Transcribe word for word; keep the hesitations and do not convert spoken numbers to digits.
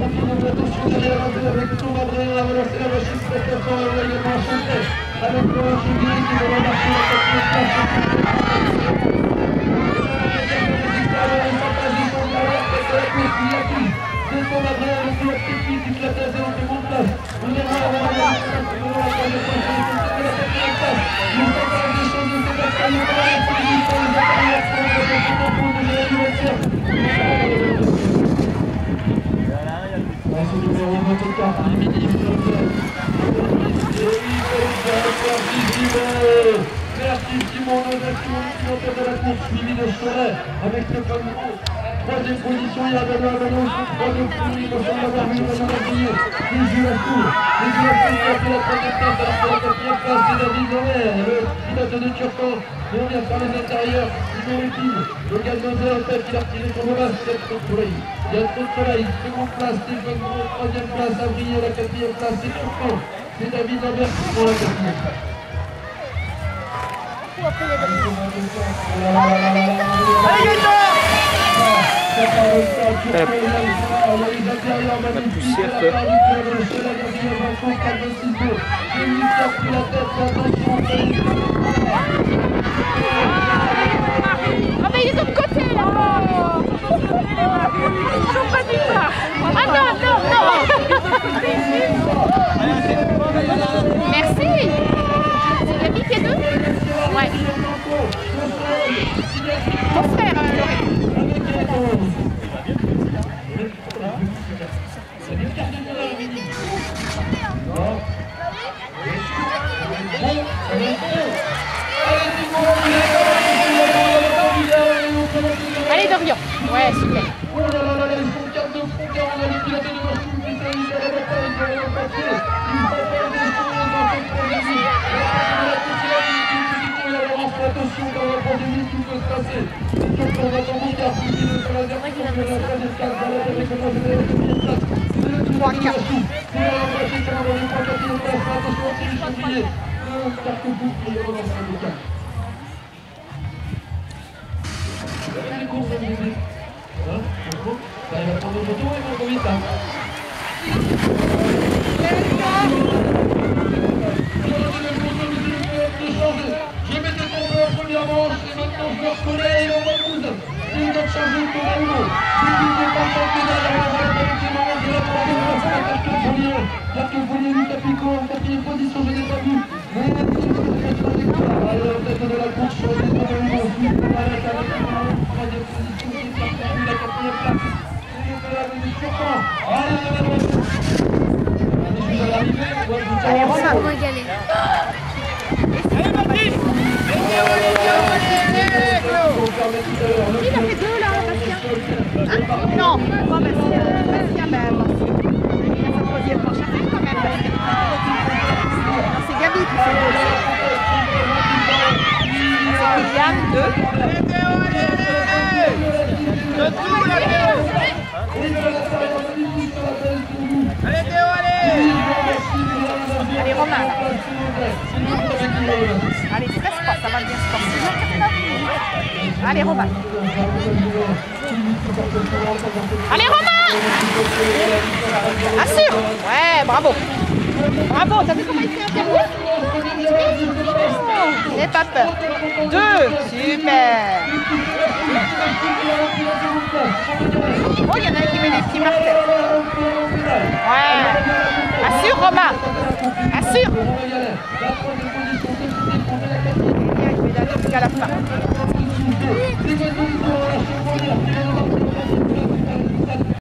continue l'attention derrière un peu avec Thomas Bréant à relancer la machine très très fort et on va également chanter avec Laurent Chigui qui va remarquer la quatrième place. De Thomas Bréant, le pilote technique qui classe à zéro seconde place. On est là, on va aller à la quatrième place. Nous sommes dans des choses de Sébastien Nicolas et Philippe pour les intérieurs pour le second tour de Jérémy Wetzer. C'est le numéro vingt-quatre, Mini Merci Simon, neuf kilomètres de la course, suivi de Cholet avec Stéphane Gros. Troisième position, il y a Benoît Benoît, troisième position, il me semble avoir vu Benoît Bernouillet. Les Julascourt, les Julascourt qui a fait la troisième place, alors que la quatrième place, c'est David Lemaire, le pilote de Turcan. Et on vient faire les intérieurs, numéro dix, le gars de Moser, en fait, il a retiré son volant, c'est trop de soleil. Il y a trop de soleil, seconde place, Stéphane Gros, troisième place, Avril, la quatrième place, c'est Turcan. C'est David Lemaire qui prend la quatrième place. La poussière, quoi. Ah mais ils sont de côté là. Ils sont pas du tout. Ah non, non, non. Merci. C'est Gabi qui est deux? Ouais. Mon frère, euh, allez Dorian. Ouais, super. Oh là là là, ils sont quatre de frontière, on a les pilotes de machine qui sont mis à la bataille, ils vont repasser. Ils vont faire des choses dans cette troisième ligne. Attention, dans la troisième ligne, tout peut se passer. Surtout, on attend mon quart, qui est sur la dernière place, la troisième place, dans la avec le moyen de la première place. C'est le tour de la chou. C'est la remplacée sur la première place, quatrième place. Attention, c'est les chevaliers. Un carte boucle et on lance un bocal. Les courses à l'idée. Hein, Franco, ça va prendre le retour et on va vite, hein. Je m'étais tombé en première manche et maintenant je me reconnais et on va douze. C'est une autre charge de tour à l'eau. C'est qui n'est pas tenté derrière la valette avec les moments de la troisième place à la quatrième folie. Quatrième folie, lui, Capico, en quatrième position, je n'ai pas vu. Mais il y a une petite trajectoire. Allez, en tête de la course sur les tours à l'eau. Valette avec le moment, troisième position, c'est parti, la quatrième place. C'est de la minute sur temps. Allez, on va voir. Allez, je suis à l'arrivée. Allez, on va moins y aller. Allez Baptiste! Il a fait deux là, Bastien. Hein? Non, pas Bastien. Bastien, ben Bastien. Il a sa troisième manche à faire quand même, Bastien. Non, c'est Gabi qui fait deux. C'est Kylian, deux. Allez Théo, allez! De tout là Théo! Allez Théo, allez! Allez Romain là. Allez, stresse pas, ça va bien se passer. Allez Romain. Allez Romain! Assure! Ouais, bravo. Bravo, t'as vu comment il fait interview? N'aie pas peur. Deux, super. Oh, il y en a un qui met les petits martels. Ouais. Assure Romain. Assure. Il met la musique à la fin.